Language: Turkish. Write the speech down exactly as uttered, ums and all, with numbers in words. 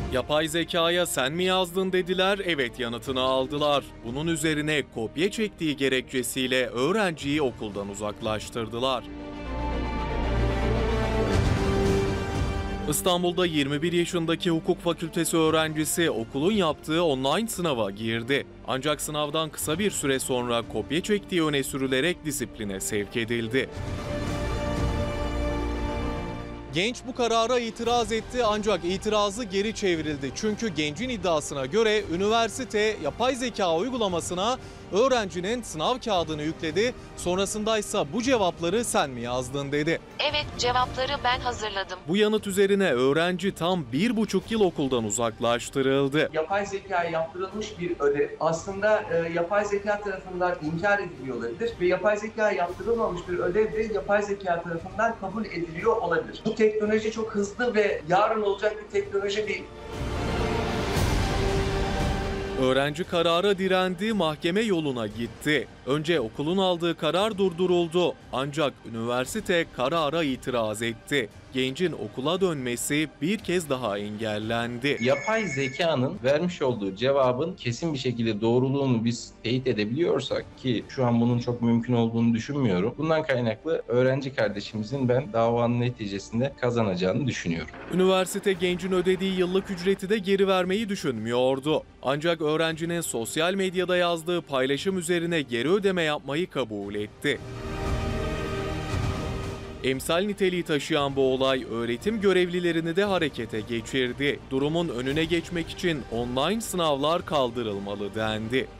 Yapay zekaya sen mi yazdın dediler, evet yanıtını aldılar. Bunun üzerine kopya çektiği gerekçesiyle öğrenciyi okuldan uzaklaştırdılar. İstanbul'da yirmi bir yaşındaki hukuk fakültesi öğrencisi okulun yaptığı online sınava girdi. Ancak sınavdan kısa bir süre sonra kopya çektiği öne sürülerek disipline sevk edildi. Genç bu karara itiraz etti ancak itirazı geri çevrildi. Çünkü gencin iddiasına göre üniversite yapay zeka uygulamasına öğrencinin sınav kağıdını yükledi. Sonrasında ise bu cevapları sen mi yazdın dedi. Evet, cevapları ben hazırladım. Bu yanıt üzerine öğrenci tam bir buçuk yıl okuldan uzaklaştırıldı. Yapay zekaya yaptırılmış bir ödev aslında e, yapay zeka tarafından inkar ediliyor olabilir ve yapay zeka yaptırılmamış bir ödev de yapay zeka tarafından kabul ediliyor olabilir. Bu teknoloji çok hızlı ve yarın olacak bir teknoloji değil. Öğrenci karara direndi, mahkeme yoluna gitti. Önce okulun aldığı karar durduruldu. Ancak üniversite karara itiraz etti. Gencin okula dönmesi bir kez daha engellendi. Yapay zekanın vermiş olduğu cevabın kesin bir şekilde doğruluğunu biz teyit edebiliyorsak, ki şu an bunun çok mümkün olduğunu düşünmüyorum. Bundan kaynaklı öğrenci kardeşimizin ben davanın neticesinde kazanacağını düşünüyorum. Üniversite gencin ödediği yıllık ücreti de geri vermeyi düşünmüyordu. Ancak öğrencinin sosyal medyada yazdığı paylaşım üzerine geri ödeme yapmayı kabul etti. Emsal niteliği taşıyan bu olay öğretim görevlilerini de harekete geçirdi. Durumun önüne geçmek için online sınavlar kaldırılmalı dendi.